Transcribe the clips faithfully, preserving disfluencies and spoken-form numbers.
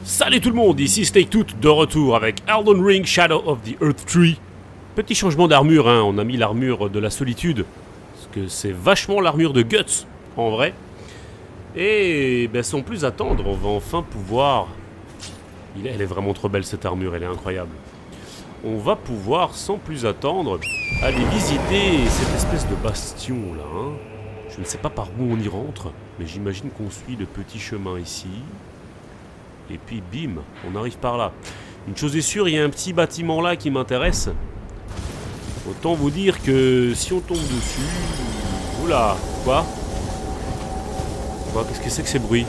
Salut tout le monde, ici SnakeTooth de retour avec Elden Ring Shadow of the Earth Tree. Petit changement d'armure, hein. On a mis l'armure de la solitude, parce que c'est vachement l'armure de Guts, en vrai. Et ben, sans plus attendre, on va enfin pouvoir... Elle est vraiment trop belle cette armure, elle est incroyable. On va pouvoir, sans plus attendre, aller visiter cette espèce de bastion là. Hein. Je ne sais pas par où on y rentre, mais j'imagine qu'on suit le petit chemin ici. Et puis bim, on arrive par là. Une chose est sûre, il y a un petit bâtiment là qui m'intéresse. Autant vous dire que si on tombe dessus... Oula, quoi Quoi, qu'est-ce que c'est que ces bruits?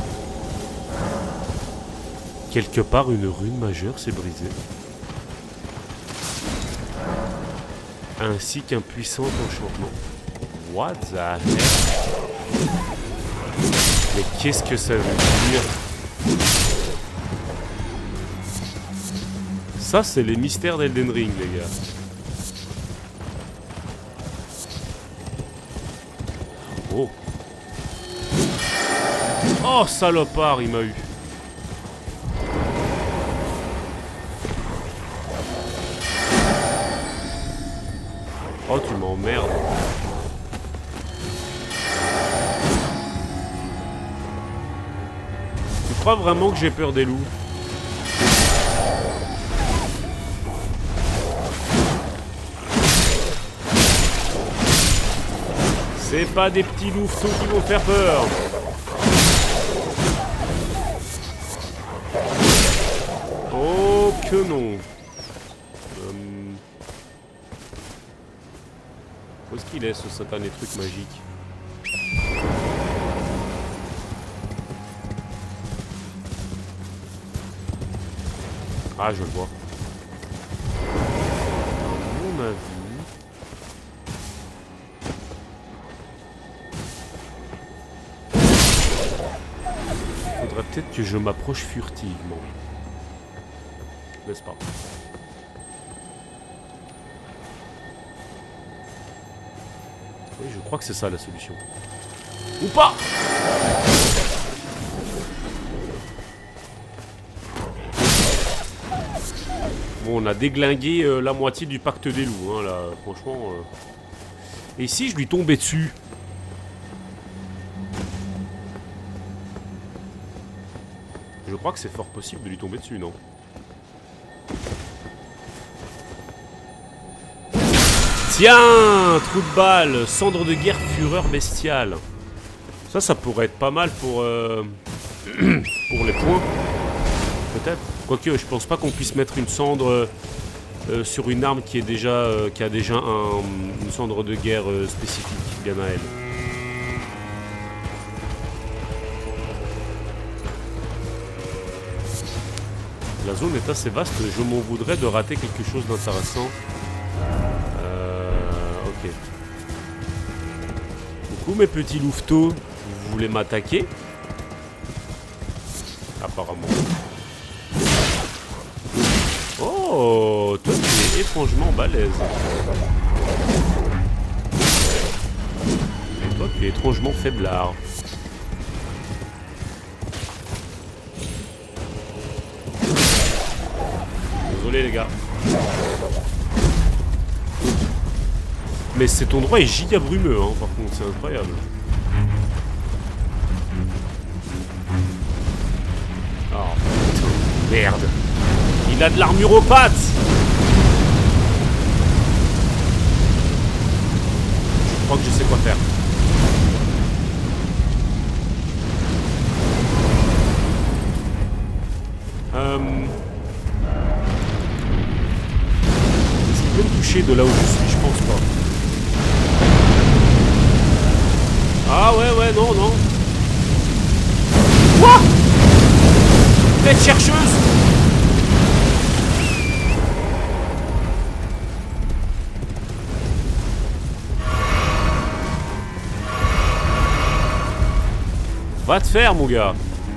Quelque part, une rune majeure s'est brisée. Ainsi qu'un puissant enchantement. What the heck? Mais qu'est-ce que ça veut dire? Ça, c'est les mystères d'Elden Ring, les gars. Oh. Oh, salopard, il m'a eu. Oh, tu m'emmerdes. Tu crois vraiment que j'ai peur des loups? C'est pas des petits louveteaux qui vont faire peur. Oh que non. Hum... Où est-ce qu'il est ce satané truc magique? Ah, je le vois. À mon avis... Faudrait peut-être que je m'approche furtivement. N'est-ce pas? Oui, je crois que c'est ça la solution. Ou pas! Bon, on a déglingué euh, la moitié du pacte des loups, hein, là, franchement. Euh... Et si je lui tombais dessus? Je crois que c'est fort possible de lui tomber dessus, non? Tiens! Trou de balle! Cendre de guerre, fureur bestiale. Ça, ça pourrait être pas mal pour... Euh... pour les points. Peut-être. Quoique, je pense pas qu'on puisse mettre une cendre euh, sur une arme qui est déjà... Euh, qui a déjà un, une cendre de guerre euh, spécifique, bien à elle. La zone est assez vaste, je m'en voudrais de rater quelque chose d'intéressant. Euh... Ok. Coucou mes petits louveteaux, vous voulez m'attaquer? Apparemment. Oh, toi tu es étrangement balèze. Et toi tu es étrangement faiblard. Désolé les gars. Mais cet endroit est giga brumeux, hein, par contre, c'est incroyable. Oh putain, merde. Il a de l'armure aux pattes. Je crois que je sais quoi faire. Euh... Est-ce qu'il peut me toucher de là où je suis? Je pense pas. Ah ouais, ouais, non, non. Quoi? Tête chercheuse. Va te faire, mon gars.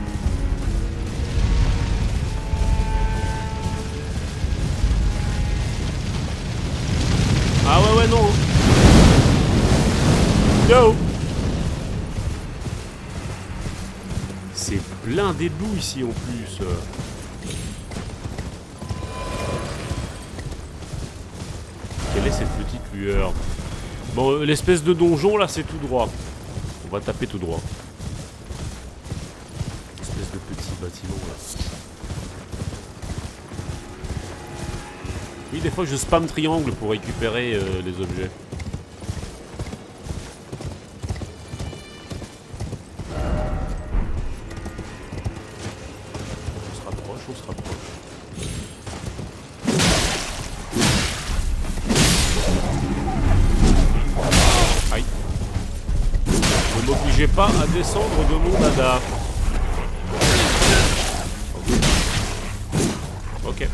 Ah ouais, ouais, non. Yo. C'est blindé de loups ici en plus. lueur. Bon, euh, l'espèce de donjon là, c'est tout droit. On va taper tout droit. Espèce de petit bâtiment là. Oui, des fois je spam triangle pour récupérer euh, les objets. On se rapproche, on se rapproche. Aïe. Ne m'obligez pas à descendre de mon dada. Ok.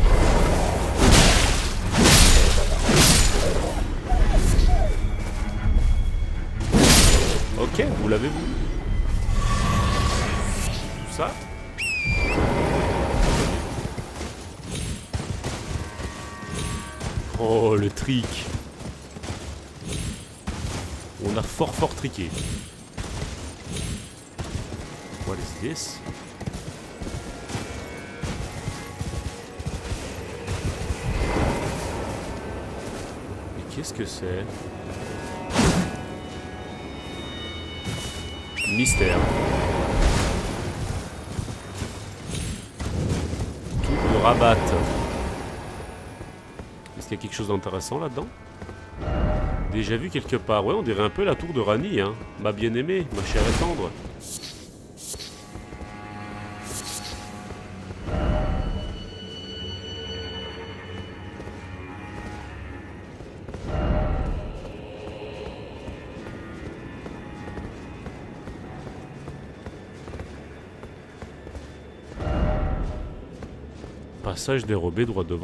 Ok, vous l'avez vu. Tout ça. Oh, le trick. On a fort fort triqué. What is this? Mais qu'est-ce que c'est? Mystère. Tour de Rabat. Est-ce qu'il y a quelque chose d'intéressant là-dedans? Déjà vu quelque part. Ouais, on dirait un peu la tour de Rani, hein. Ma bien-aimée, ma chère et tendre. Passage dérobé droit devant.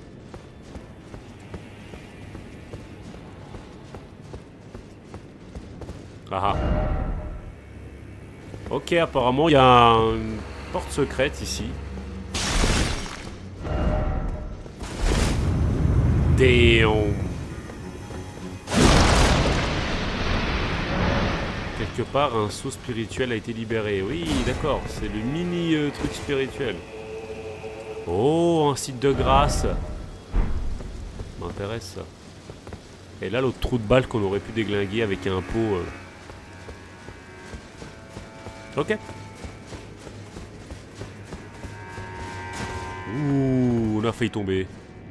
Ah ah. Ok, apparemment il y a une porte secrète ici. Damn. Quelque part un sceau spirituel a été libéré. Oui, d'accord, c'est le mini euh, truc spirituel. Oh, un site de grâce. M'intéresse ça. Et là, l'autre trou de balle qu'on aurait pu déglinguer avec un pot. Euh... Ok. Ouh, on a failli tomber.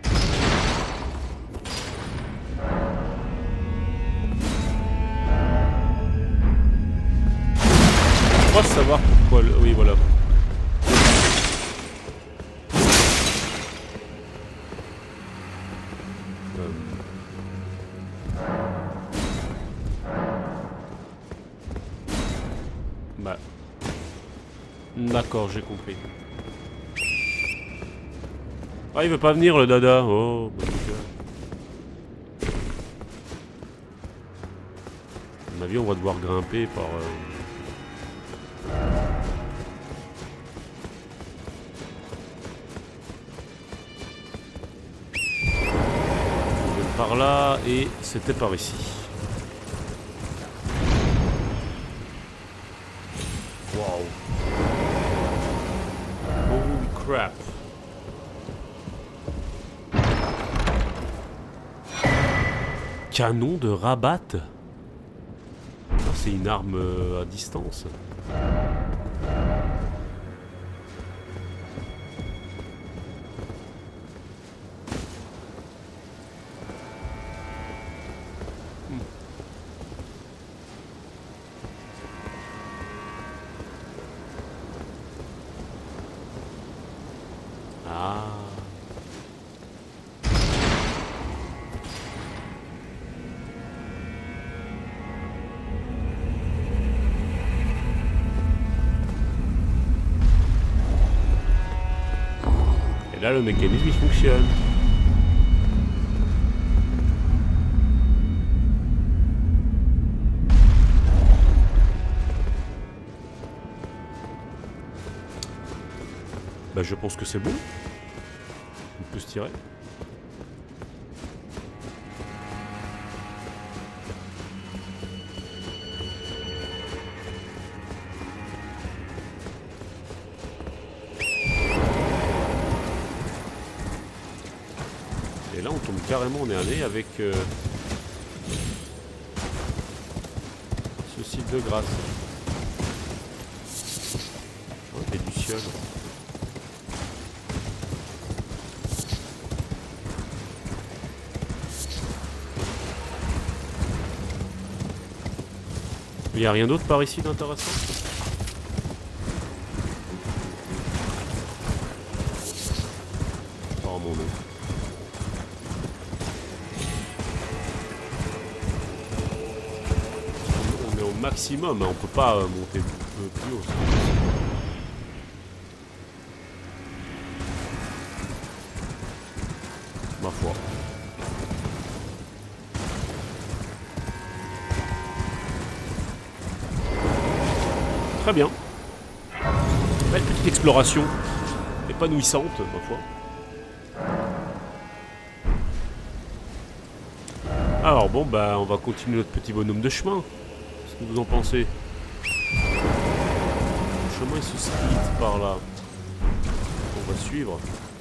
Je crois savoir pourquoi le... Oui, voilà. Bah. D'accord, j'ai compris. Ah, il veut pas venir le dada. Oh, bon gars. À mon avis, on va devoir grimper par... Euh... Par là, et c'était par ici. Wow. Holy crap. Canon de Rabat. Ah, c'est une arme euh, à distance. Ah. Et là, le mécanisme, il fonctionne. Bah, je pense que c'est bon. On peut se tirer. Et là, on tombe carrément nez à nez avec... Euh De grâce. Oh, des lucioles. Il n'y a rien d'autre par ici d'intéressant? Oh mon Dieu. On est au maximum, hein. On peut pas euh, monter plus, plus haut. Ma foi. Très bien. Belle petite exploration. Épanouissante, ma foi. Alors bon, bah on va continuer notre petit bonhomme de chemin. Qu'est-ce que vous en pensez? Le chemin il se split par là. On va suivre.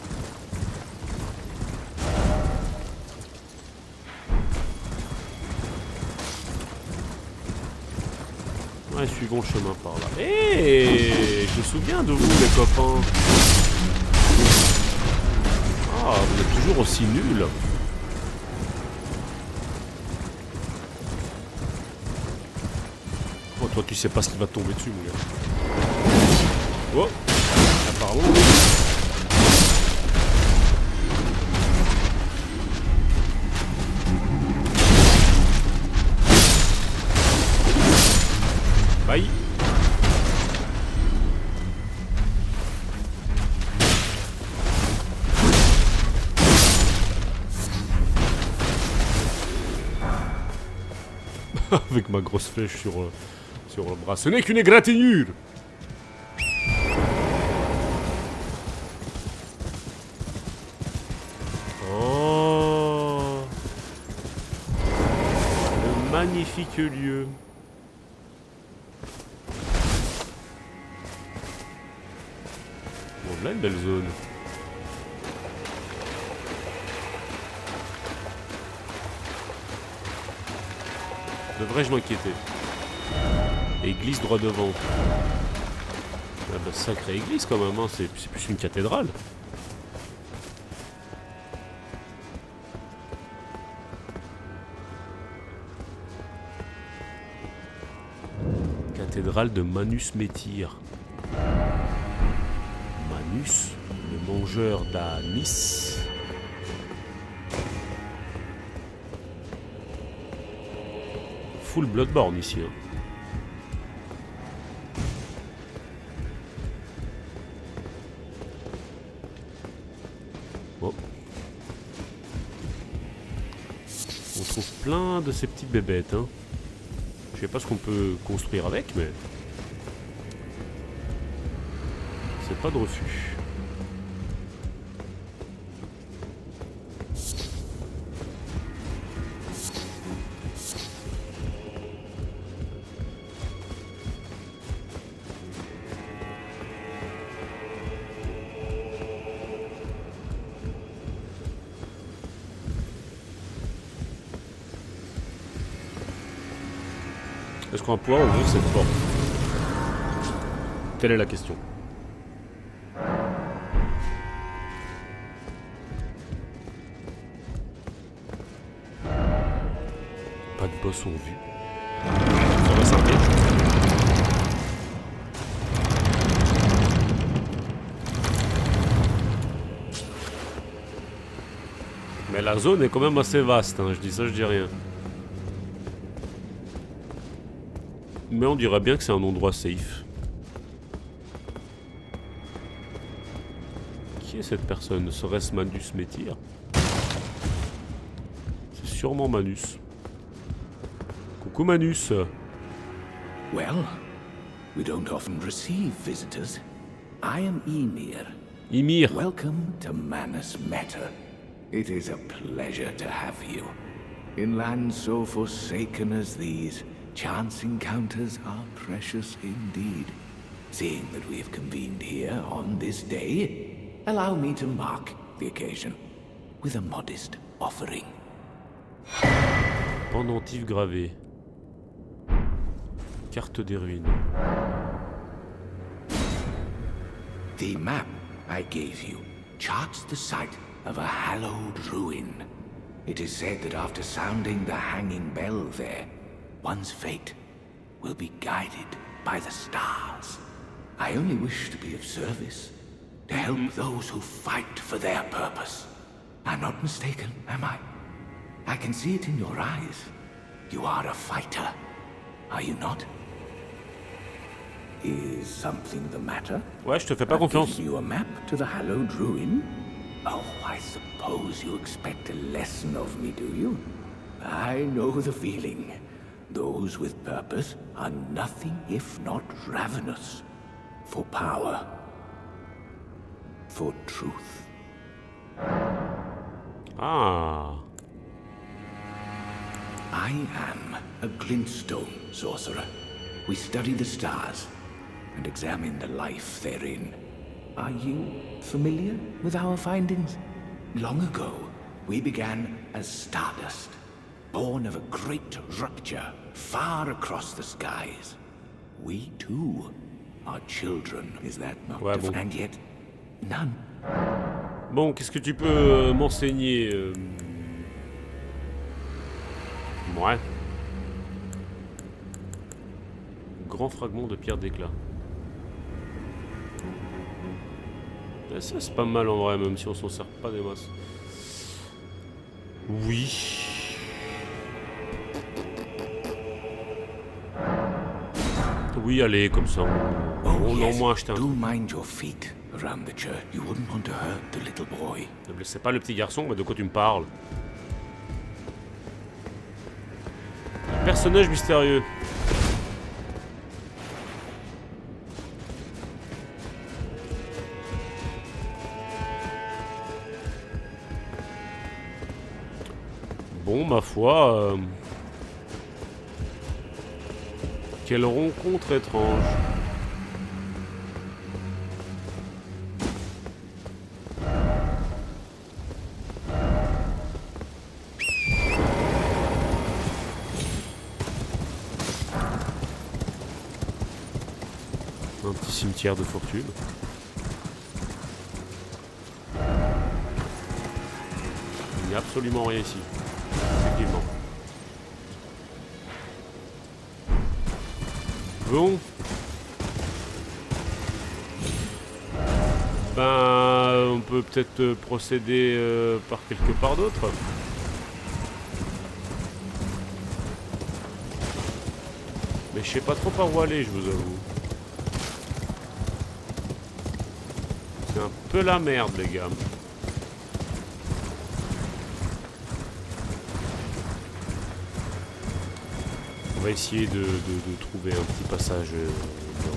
Ouais, suivons le chemin par là. Hé, je me souviens de vous, les copains. Ah, vous êtes toujours aussi nuls. Oh, toi, tu sais pas ce qui va te tomber dessus, mon gars. Oh, ah, pardon. Bye. Avec ma grosse flèche sur, euh, sur le bras. Ce n'est qu'une égratignure. Oh. Le magnifique lieu. Bon, là, une belle zone. Devrais-je m'inquiéter? Église droit devant. Ah bah, sacrée église quand même, hein. C'est plus une cathédrale. Cathédrale de Manus Métyr. Manus, le mangeur d'anis. Full Bloodborne ici. Hein. Bon. On trouve plein de ces petites bébêtes. Hein. Je sais pas ce qu'on peut construire avec, mais c'est pas de refus. Est-ce qu'on va pouvoir ouvrir cette porte? Telle est la question. Pas de boss en vue. Ça va s'arrêter. Mais la zone est quand même assez vaste, hein. Je dis ça, je dis rien. Mais on dirait bien que c'est un endroit safe. Qui est cette personne? Serait-ce Manus Métyr? C'est sûrement Manus. Coucou Manus. Well, we don't often receive visitors. I am Ymir. Ymir. Welcome to Manus Meta. It is a pleasure to have you. In lands so forsaken as these, chance encounters are precious indeed. Seeing that we have convened here on this day, allow me to mark the occasion with a modest offering. Pendentif gravé. Carte des ruines. The map I gave you charts the site of a hallowed ruin. It is said that after sounding the hanging bell there, one's fate will be guided by the stars. I only wish to be of service, to help those who fight for their purpose. I'm not mistaken, am I? I can see it in your eyes. You are a fighter, are you not? Is something the matter? Ouais, je te fais pas confiance. You a map to the hallowed ruin? Oh, I suppose you expect a lesson of me, do you? I know the feeling. Those with purpose are nothing if not ravenous. For power. For truth. Ah. I am a glintstone sorcerer. We study the stars and examine the life therein. Are you familiar with our findings? Long ago, we began as stardust, born of a great rupture far across the skies. We too are children, is that not? Ouais, bon. And yet, none. Bon, qu'est-ce que tu peux euh, m'enseigner euh... Ouais. Grand fragment de pierre d'éclat. Et ça c'est pas mal en vrai, même si on s'en sert pas des masses. Oui. Oui, allez, comme ça. On, on Oh, en yes. moins acheter un. Do mind your feet around the church. You wouldn't want to hurt the little boy. Ne blessez pas le petit garçon, mais de quoi tu me parles? Personnage mystérieux. Bon, ma foi... Euh... Quelle rencontre étrange. Un petit cimetière de fortune. Il n'y a absolument rien ici. Effectivement. Bon. Ben, on peut peut-être procéder euh, par quelque part d'autre. Mais je sais pas trop par où aller, je vous avoue. C'est un peu la merde, les gars. On va essayer de, de, de trouver un petit passage euh, dans...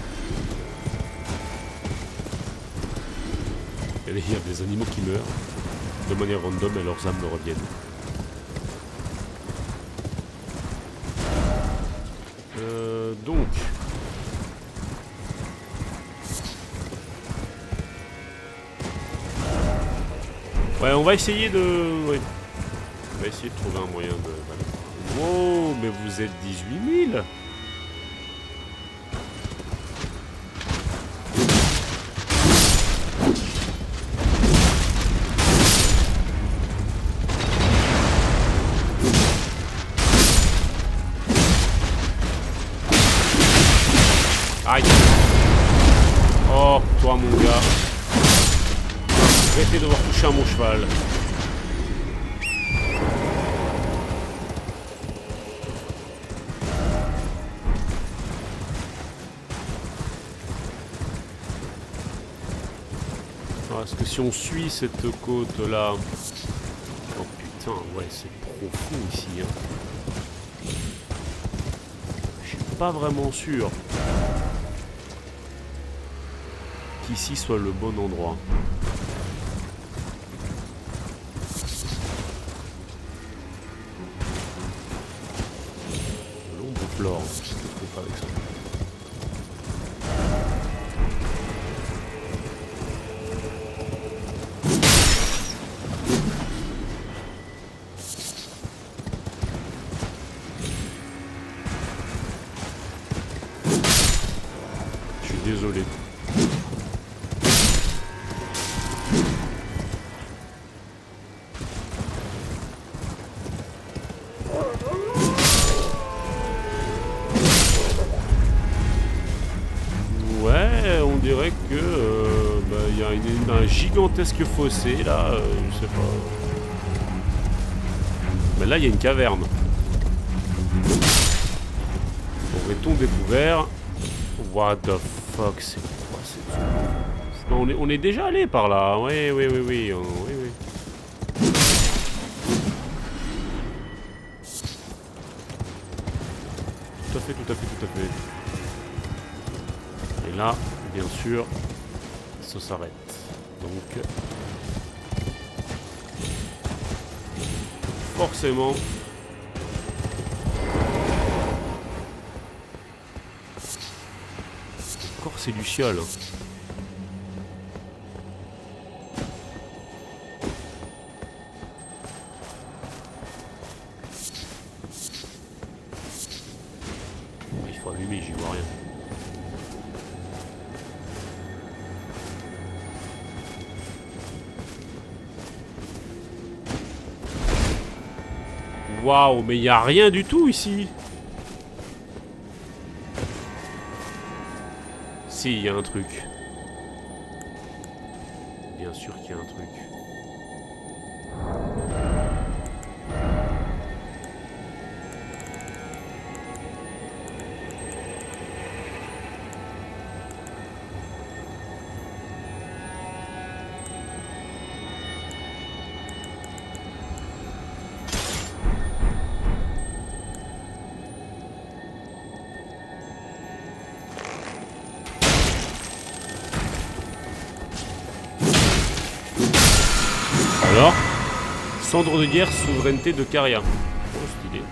Il y a des animaux qui meurent de manière random et leurs âmes me reviennent. Euh, donc... Ouais, on va essayer de... Ouais. On va essayer de trouver un moyen de... Wow, mais vous êtes dix-huit mille. Aïe. Oh, toi mon gars. Arrêtez de devoir toucher à mon cheval. Parce que si on suit cette côte là... Oh putain, ouais, c'est profond ici. Hein. Je suis pas vraiment sûr qu'ici soit le bon endroit. L'ombre flore, qu'est-ce que je peux faire avec ça? désolé. Ouais, on dirait que euh, bah, y a une, un gigantesque fossé là, euh, je sais pas. Mais là il y a une caverne. Aurait-on découvert? What the fuck, c'est quoi cette... Non, on est, on est déjà allé par là. Oui, oui, oui, oui, oh, oui, oui. Tout à fait, tout à fait, tout à fait. Et là, bien sûr, ça s'arrête. Donc, forcément, encore c'est Luciole. Il faut allumer, j'y vois rien. Waouh, mais il n'y a rien du tout ici. Si, il y a un truc. Bien sûr qu'il y a un truc. Alors, cendre de guerre, souveraineté de Caria. Oh, cette idée.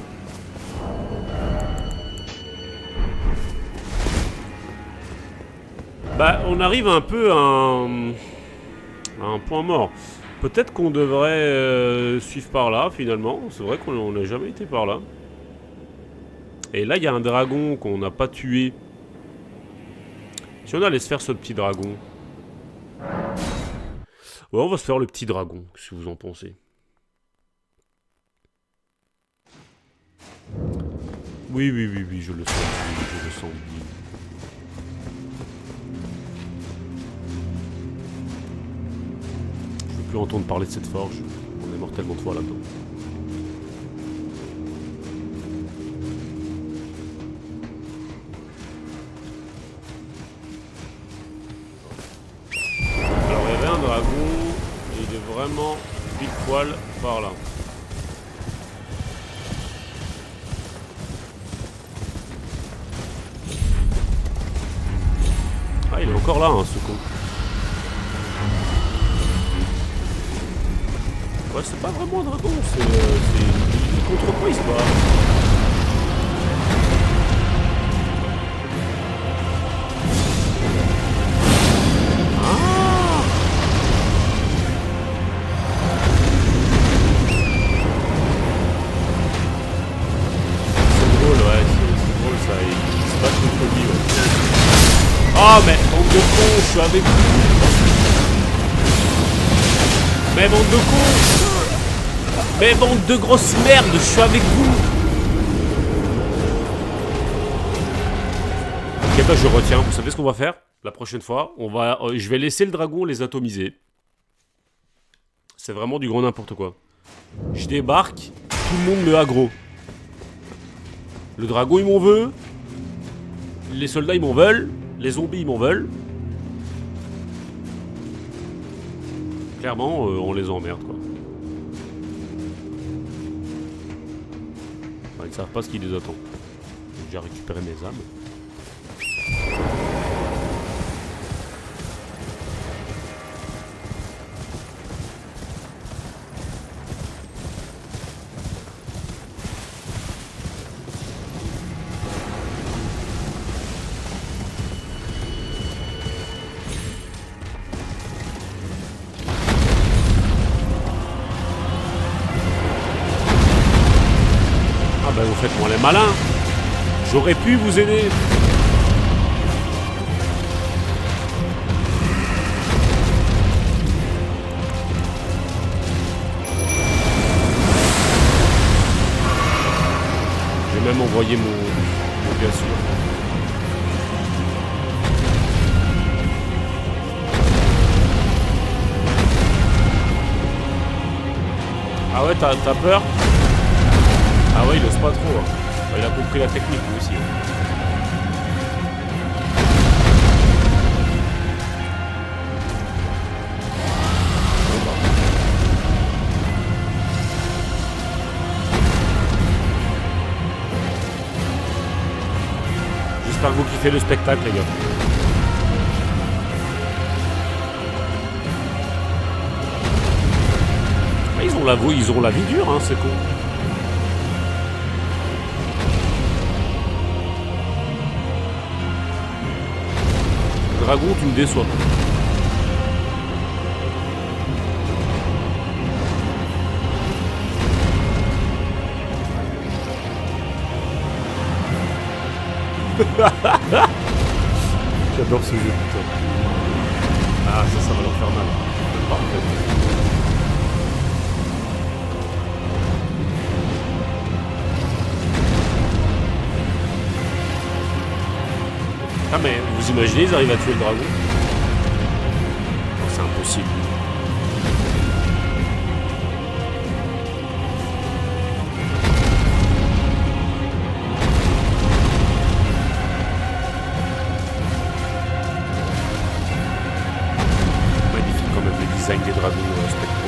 Bah, on arrive un peu à un, à un point mort. Peut-être qu'on devrait euh, suivre par là, finalement. C'est vrai qu'on n'a jamais été par là. Et là, il y a un dragon qu'on n'a pas tué. Si on allait se faire ce petit dragon. Ouais, on va se faire le petit dragon, qu'est-ce que vous en pensez? Oui, oui, oui, oui, je le sens, je le sens. Je veux plus entendre parler de cette forge. On est mort tellement de fois là-dedans. Alors, il y avait un dragon. Il est vraiment pile poil par là. Ah, il est encore là, hein, ce con. Ouais, c'est pas vraiment un dragon, c'est... Euh, contre quoi il se bat? Oh mais bande de cons, je suis avec vous. Mais bande de cons. Mais bande de grosses merdes, je suis avec vous. Ok bah je retiens, vous savez ce qu'on va faire? La prochaine fois, on va, euh, je vais laisser le dragon les atomiser. C'est vraiment du grand n'importe quoi. Je débarque, tout le monde me aggro. Le dragon il m'en veut. Les soldats ils m'en veulent. Les zombies ils m'en veulent. Clairement, euh, on les emmerde quoi. Enfin, ils savent pas ce qui les attend. J'ai récupéré mes âmes. Vous faites moi les malins. J'aurais pu vous aider. envoyer mon, mon gars sûr. Ah ouais, t'as peur? Ah ouais, il ose pas trop. Hein. Il a compris la technique lui aussi. Hein. J'espère que vous kiffez le spectacle, les gars. Mais ils ont la, ils ont la vie dure, hein, c'est con. Dragon, tu me déçois. J'adore ce jeu, putain. Ah, ça, ça va leur faire mal. Parfait. Ah, mais vous imaginez, ils arrivent à tuer le dragon? Oh, c'est impossible. Design des dragons euh, spectraux.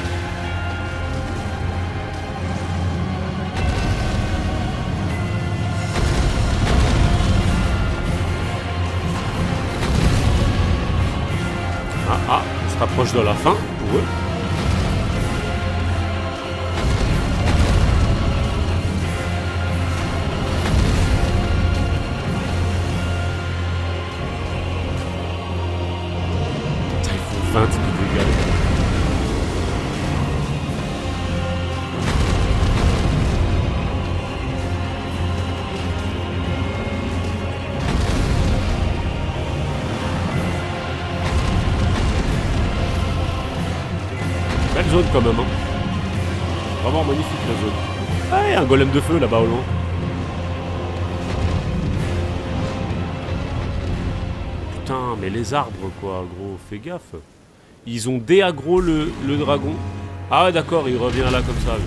Ah ah, on se rapproche de la fin pour eux. Putain, ils font vingt de dégâts. Belle zone quand même, hein. Vraiment magnifique la zone. Ah, il y a un golem de feu là-bas au loin. Putain, mais les arbres quoi, gros, fais gaffe. Ils ont déaggro le, le dragon. Ah ouais, d'accord, il revient là comme ça.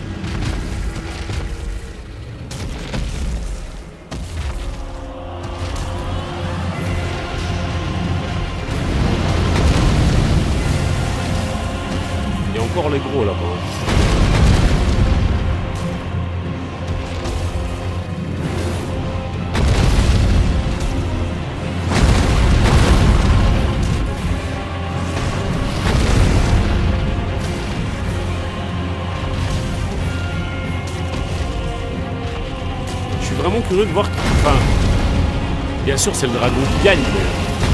Il y a encore les gros là-bas. Je suis vraiment curieux de voir. Enfin, bien sûr, c'est le dragon qui gagne, mais.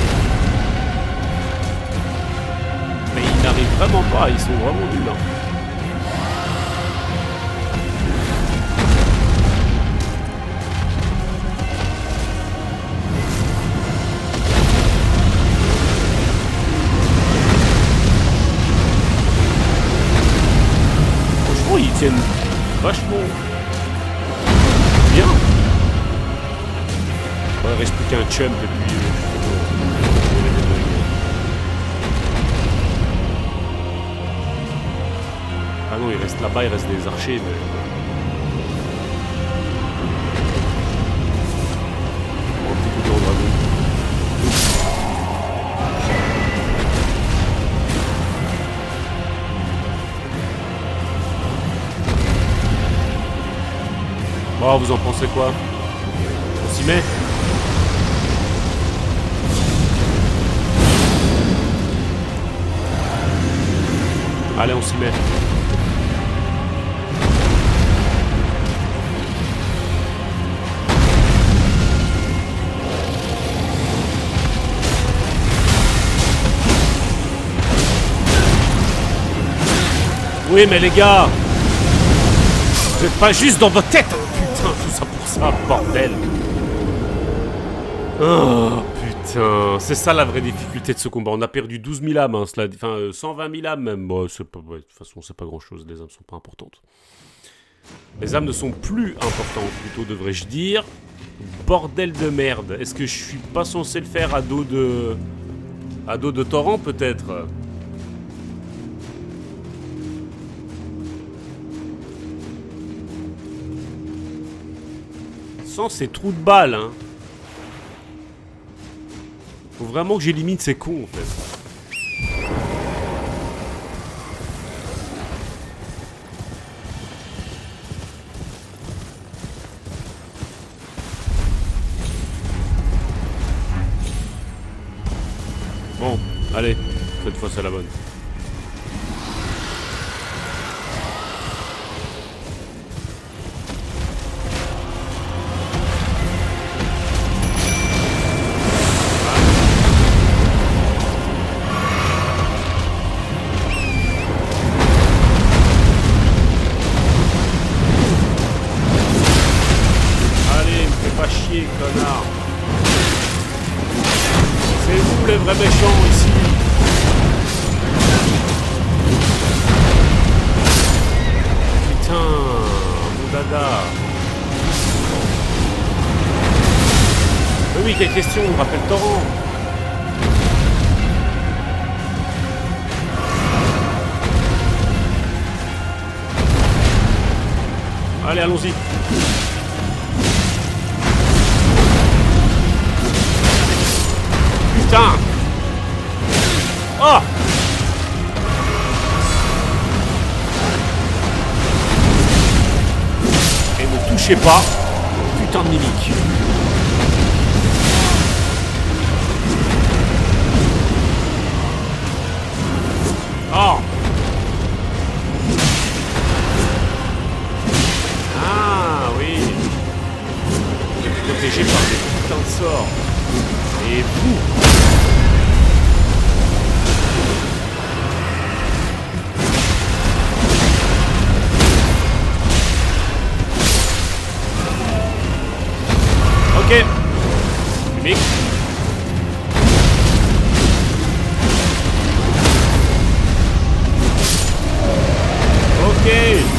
Mais ils n'arrivent vraiment pas, ils sont vraiment nuls. Hein. Franchement, ils tiennent vachement bien. Ouais, il reste plus qu'un chump et puis. Euh, Ah non, il reste là-bas, il reste des archers, mais... Oh, un petit coup de dragon. Bon, vous en pensez quoi? On s'y met? Allez, on s'y met. Oui, mais les gars, vous êtes pas juste dans votre tête. Putain, tout ça pour ça, bordel. Oh, putain. C'est ça la vraie difficulté de ce combat. On a perdu douze mille âmes, hein, cela... enfin, cent vingt mille âmes même. Bon, pas... ouais, de toute façon, c'est pas grand-chose. Les âmes sont pas importantes. Les âmes ne sont plus importantes, plutôt devrais-je dire. Bordel de merde. Est-ce que je suis pas censé le faire à dos de... à dos de torrent, peut-être? Sans ces trous de balles, hein. Faut vraiment que j'élimine ces cons, en fait. Bon, allez, cette fois c'est la bonne. Allez, me fais pas chier, connard. C'est vous les vrais méchants ici. Putain, mon dada. Mais oui, quelle question, on rappelle Torrent. Allez, allons-y. Putain! Oh! Et ne touchez pas, putain de mimique. Oh! Ah oui! Vous êtes protégé par des putains de sorts. Et vous? Ok. Mimique. Ok.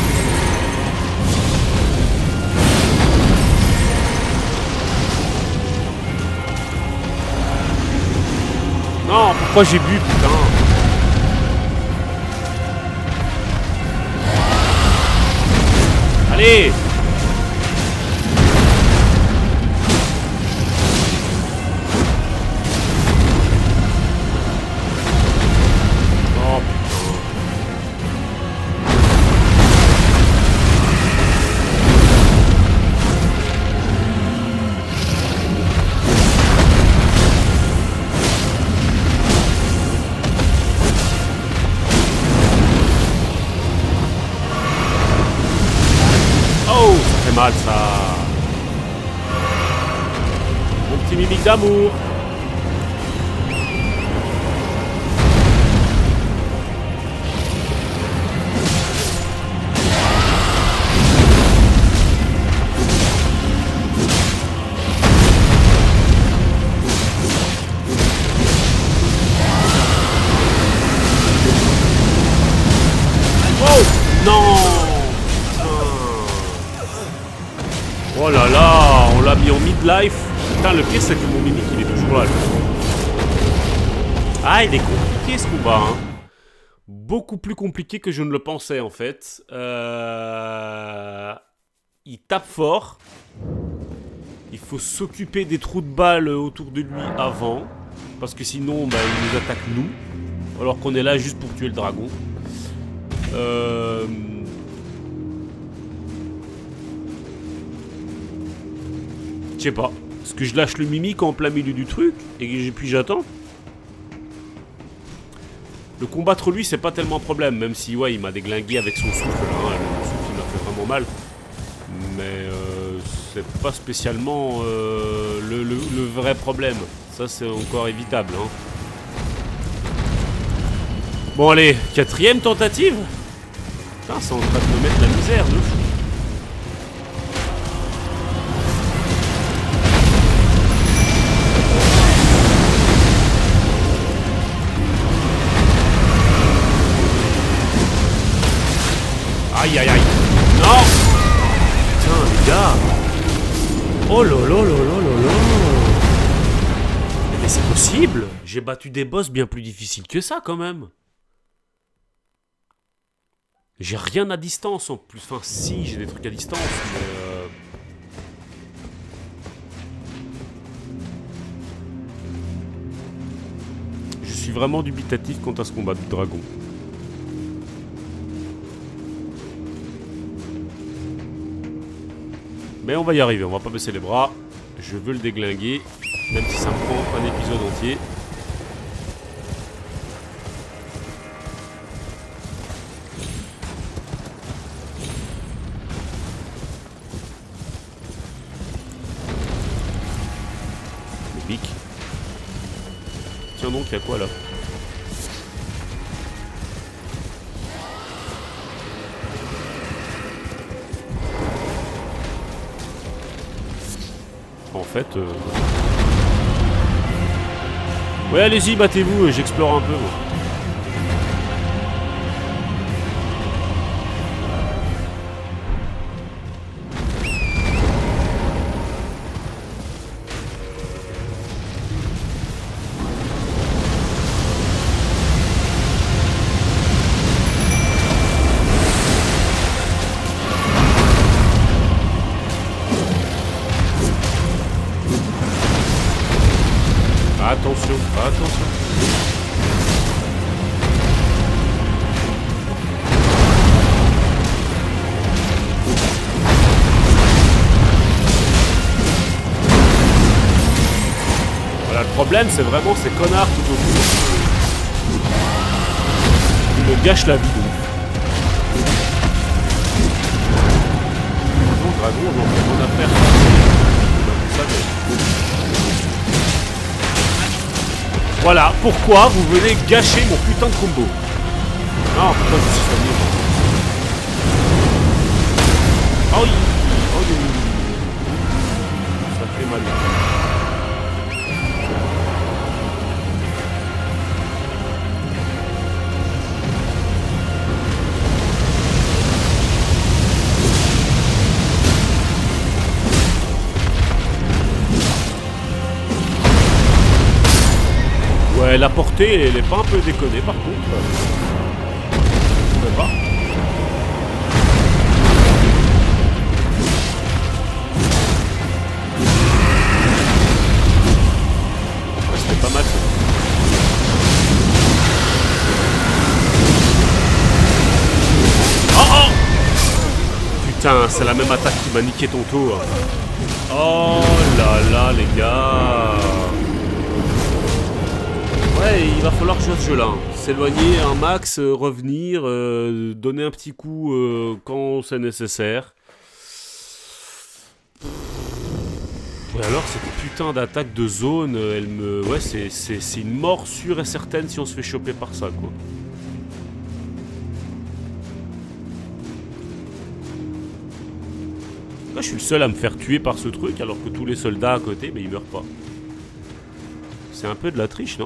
Non, pourquoi j'ai bu, putain? Allez! Oh putain. Oh, ça fait mal ça. Mon petit mimique d'amour. Oh non. Oh là là, on l'a mis en midlife. Putain, le pire c'est que mon mimique il est toujours là. Ah, il est compliqué ce combat, hein. Beaucoup plus compliqué que je ne le pensais en fait. Euh... Il tape fort. Il faut s'occuper des trous de balles autour de lui avant. Parce que sinon, bah, il nous attaque nous. Alors qu'on est là juste pour tuer le dragon. Euh... Je sais pas. Est-ce que je lâche le mimique en plein milieu du truc et puis j'attends? Le combattre lui c'est pas tellement un problème, même si ouais il m'a déglingué avec son souffle là, hein, le souffle il m'a fait vraiment mal. Mais euh, c'est pas spécialement euh, le, le, le vrai problème. Ça c'est encore évitable. Hein. Bon allez, quatrième tentative. Putain, c'est en train de me mettre la misère de fou. Aïe aïe aïe. Non. Oh là là là là là là. Mais c'est possible. J'ai battu des boss bien plus difficiles que ça quand même. J'ai rien à distance en plus. Enfin si, j'ai des trucs à distance, mais... Euh... Je suis vraiment dubitatif quant à ce combat du dragon. Mais on va y arriver, on va pas baisser les bras. Je veux le déglinguer, même si ça me prend un épisode entier. Le bic. Tiens donc, il y a quoi là? En fait... Euh... Ouais, allez-y, battez-vous, j'explore un peu. Moi. Attention, attention. Voilà, le problème, c'est vraiment ces connards tout autour. Ils me gâchent la vie de ouf. Bon, dragon, on en fait mon affaire. Ça, mais... Voilà, pourquoi vous venez gâcher mon putain de combo? Non, pourquoi je suis soigné? Oh oui, oh oui. Ça fait mal. Ouais, la portée, elle est pas un peu déconnée par contre. Je sais pas. Ouais, c'était pas mal. Oh oh! Putain, c'est la même attaque qui m'a niqué ton tour. Oh là là, les gars. Ouais, il va falloir jouer ce jeu-là. S'éloigner un max, euh, revenir, euh, donner un petit coup euh, quand c'est nécessaire. Et alors, cette putain d'attaque de zone, elle me... Ouais, c'est une mort sûre et certaine si on se fait choper par ça, quoi. Là, je suis le seul à me faire tuer par ce truc, alors que tous les soldats à côté, mais ils meurent pas. C'est un peu de la triche, non ?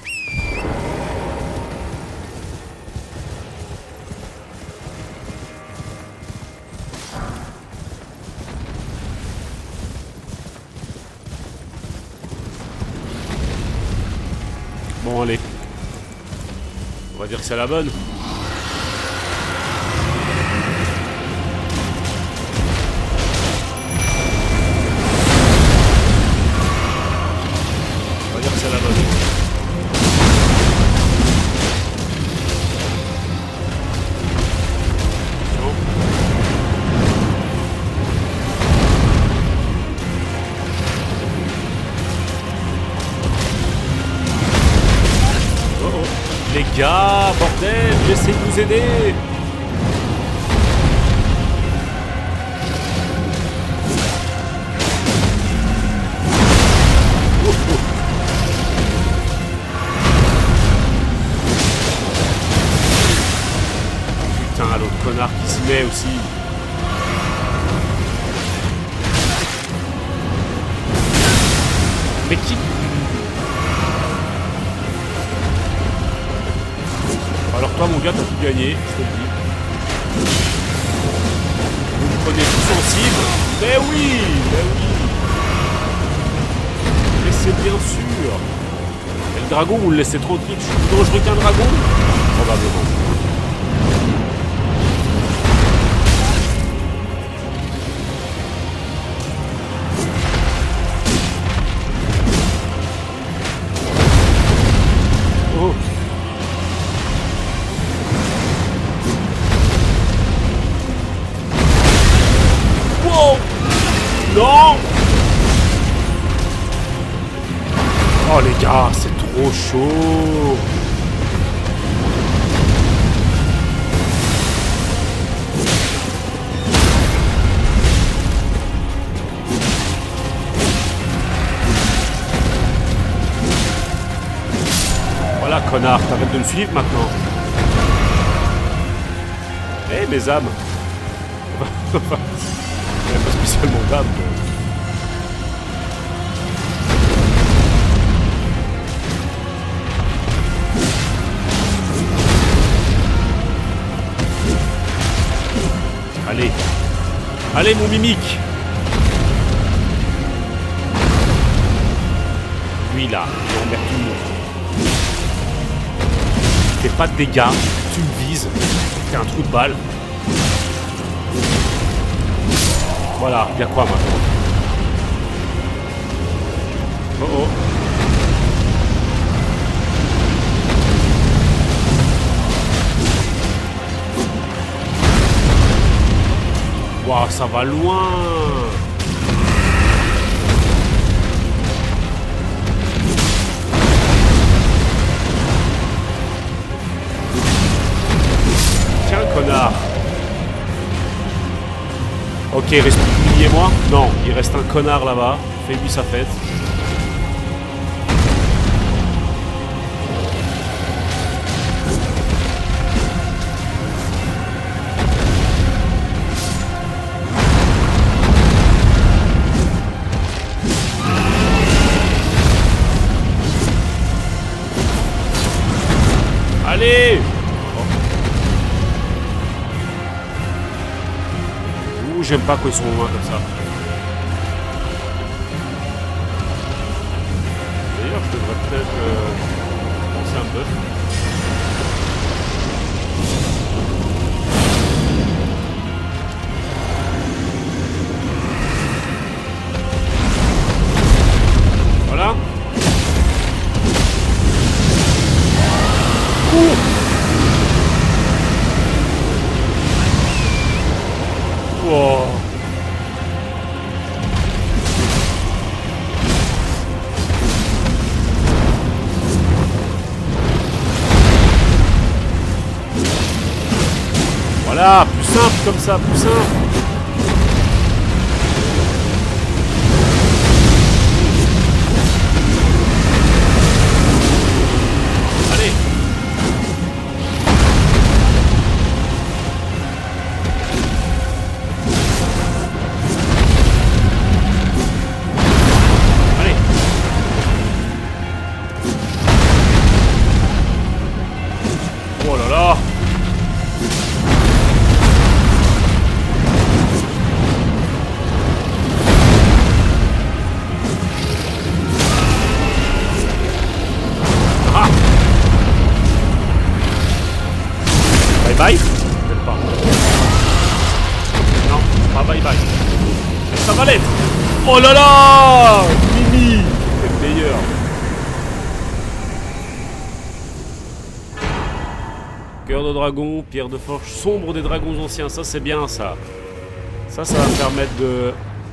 Bon, allez. On va dire que c'est la bonne. On va dire que c'est la bonne. Les gars, bordel, j'essaie de vous aider. Oh, oh. Putain, l'autre connard qui s'y met aussi. Mais qui... Alors toi mon gars t'as tout gagné, je te le dis. Vous me prenez tout sensible. Mais oui, mais oui. c'est bien sûr. Et le dragon, vous le laissez tranquille. Je suis plus dangereux qu'un dragon? Probablement. Oh. Wow. Non. Oh les gars, c'est trop chaud. Voilà, connard, t'arrêtes de me suivre maintenant. Eh, hey, mes âmes. Il n'y a pas spécialement d'âme. Allez. Allez, mon mimique. Lui, là, il emmerde tout le monde. Fais pas de dégâts, tu me vises, t'es un trou de balle. Voilà, il y a quoi maintenant? Oh oh. Waouh, ça va loin. Tiens, connard. Ok, il reste plus que lui et moi. Non, il reste un connard là-bas. Fais-lui sa fête. Allez! Ouh, j'aime pas quand ils sont loin comme ça. D'ailleurs, je devrais peut-être euh, penser un peu. Voilà. Wow. Voilà, plus simple comme ça, plus simple. Allez. Oh là là. Ah. Bye bye. Peut-être pas. Non, pas bye bye. Ça va l'être. Oh là là. Mimi, c'est le meilleur. Cœur de dragon, pierre de forge, sombre des dragons anciens, ça c'est bien ça. Ça, ça va me permettre de...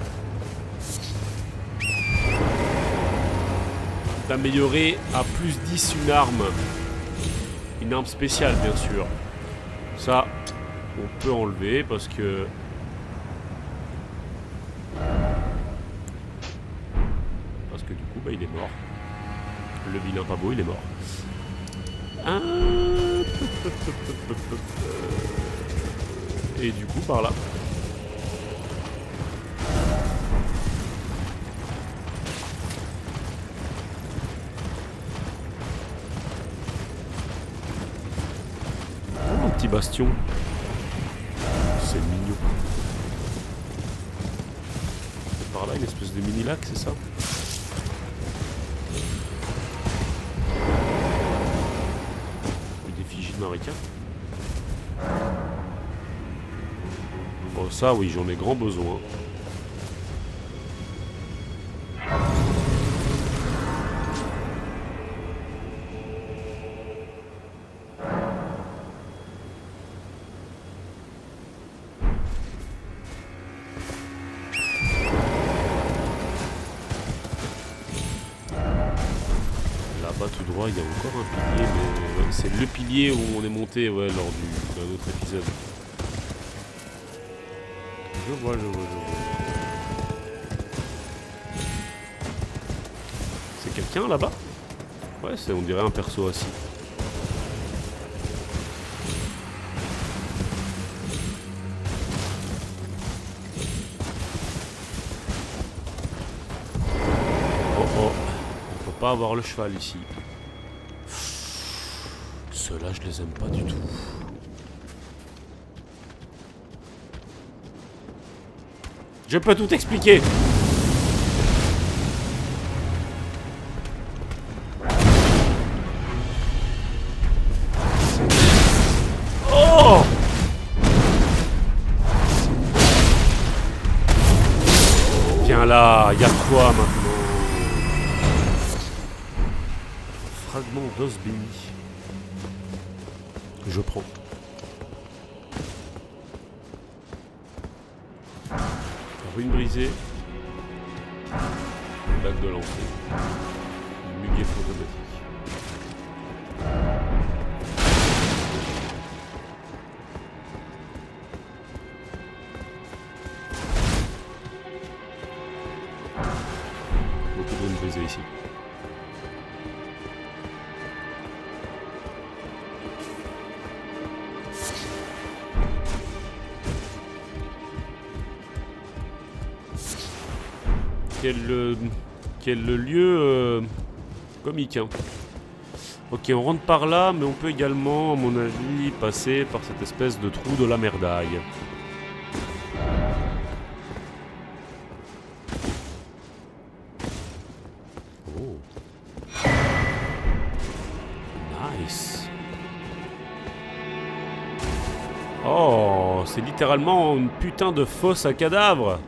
d'améliorer à plus dix une arme. Une arme spéciale bien sûr. Ça, on peut enlever parce que... Parce que du coup, bah il est mort. Le vilain pas beau, il est mort. Ah. Et du coup par là. Oh, un petit bastion. C'est mignon. C'est par là une espèce de mini lac, c'est ça? Marika. Oh ça oui, j'en ai grand besoin. Là-bas tout droit, il y a encore un pilier, mais ouais, c'est le pilier où on est monté ouais, lors du, d'un autre épisode. Je vois, je vois, je vois. C'est quelqu'un là-bas? Ouais, c'est on dirait un perso assis. Oh oh, on peut pas avoir le cheval ici. Ceux-là, je les aime pas du tout. Je peux tout expliquer. Oh! Viens là, y a quoi maintenant? Fragment d'os béni. Je prends. Ruine brisée. Bague de lancer. Muguet automatique. Beaucoup de ruines brisées ici. Quel, euh, quel lieu euh, comique, hein. Ok, on rentre par là, mais on peut également, à mon avis, passer par cette espèce de trou de la merdaille. Oh. Nice. Oh, c'est littéralement une putain de fosse à cadavres.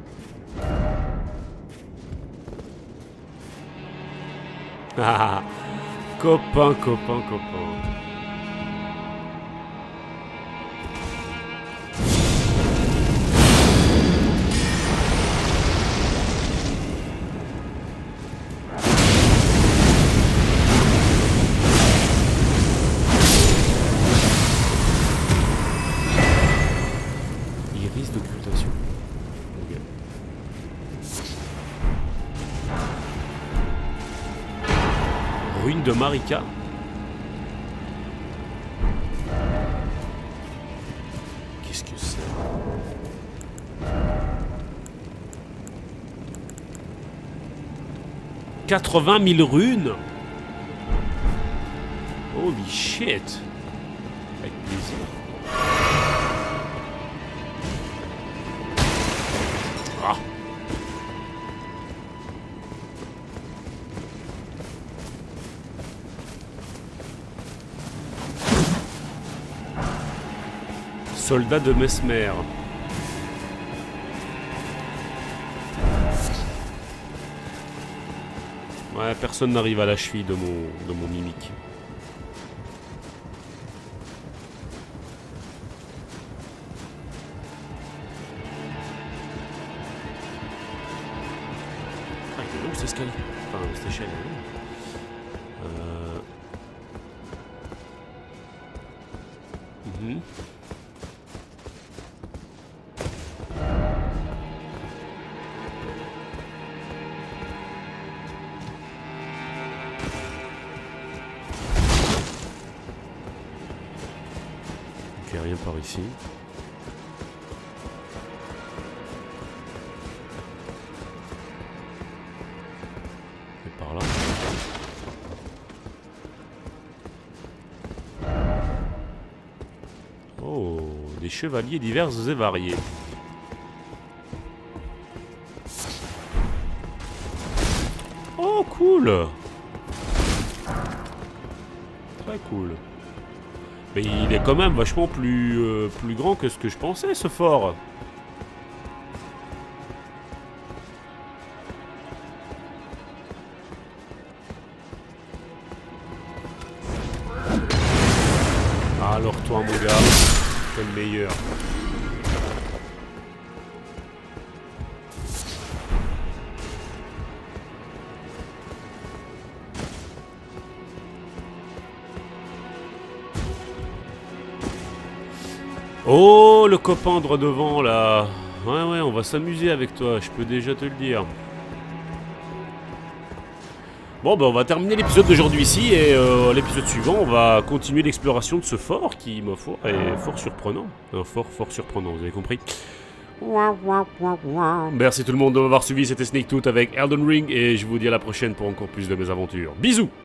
Ah, copain, copain, copain. Iris d'occultation. Okay. Ruine de Marika. Qu'est-ce que c'est? quatre-vingt mille runes. Holy shit. Avec plaisir. Ah. Soldat de Mesmer. Ouais, personne n'arrive à la cheville de mon, de mon mimique. Ah, il est long cet escalier. Enfin, cette échelle. Euh... Mm-hmm. Ok, rien par ici. Et par là. Oh, des chevaliers divers et variés. Oh, cool. Très cool. Mais il est quand même vachement plus, euh, plus grand que ce que je pensais, ce fort. Alors toi mon gars, t'es le meilleur. Oh le copain droit devant là. Ouais ouais, on va s'amuser avec toi, je peux déjà te le dire. Bon bah on va terminer l'épisode d'aujourd'hui ici et euh, l'épisode suivant on va continuer l'exploration de ce fort qui ma foi est fort surprenant. Un fort fort surprenant, vous avez compris. Merci tout le monde de m'avoir suivi, c'était Sneaktooth avec Elden Ring et je vous dis à la prochaine pour encore plus de mes aventures. Bisous.